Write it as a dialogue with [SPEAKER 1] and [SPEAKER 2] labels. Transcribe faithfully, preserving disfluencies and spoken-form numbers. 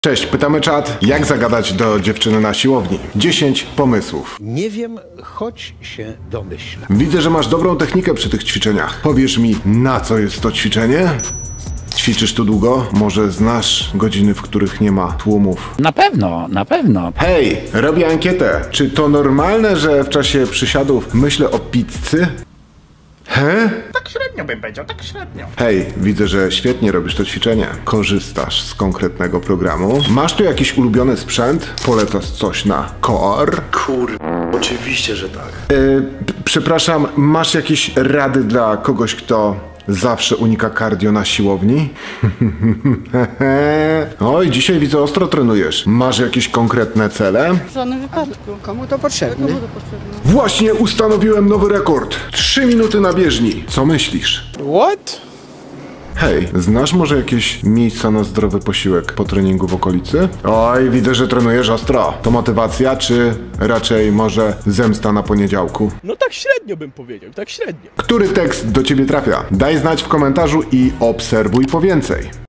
[SPEAKER 1] Cześć, pytamy czat, jak zagadać do dziewczyny na siłowni? dziesięć pomysłów.
[SPEAKER 2] Nie wiem, choć się domyślę.
[SPEAKER 1] Widzę, że masz dobrą technikę przy tych ćwiczeniach. Powiesz mi, na co jest to ćwiczenie? Ćwiczysz tu długo? Może znasz godziny, w których nie ma tłumów?
[SPEAKER 3] Na pewno, na pewno.
[SPEAKER 1] Hej, robię ankietę. Czy to normalne, że w czasie przysiadów myślę o pizzy? He?
[SPEAKER 4] Tak średnio bym powiedział, tak średnio.
[SPEAKER 1] Hej, widzę, że świetnie robisz to ćwiczenie. Korzystasz z konkretnego programu. Masz tu jakiś ulubiony sprzęt? Polecasz coś na Core?
[SPEAKER 4] Kur... Oczywiście, że tak.
[SPEAKER 1] Yy, przepraszam, masz jakieś rady dla kogoś, kto zawsze unika cardio na siłowni? Oj, dzisiaj widzę, ostro trenujesz. Masz jakieś konkretne cele?
[SPEAKER 5] W żadnym wypadku.
[SPEAKER 2] Komu to potrzebne?
[SPEAKER 5] Komu to potrzebne?
[SPEAKER 1] Właśnie ustanowiłem nowy rekord. Trzy minuty na bieżni. Co myślisz?
[SPEAKER 2] What?
[SPEAKER 1] Hej, znasz może jakieś miejsca na zdrowy posiłek po treningu w okolicy? Oj, widzę, że trenujesz ostro. To motywacja, czy raczej może zemsta na poniedziałku?
[SPEAKER 6] No tak średnio bym powiedział, tak średnio.
[SPEAKER 1] Który tekst do ciebie trafia? Daj znać w komentarzu i obserwuj po więcej.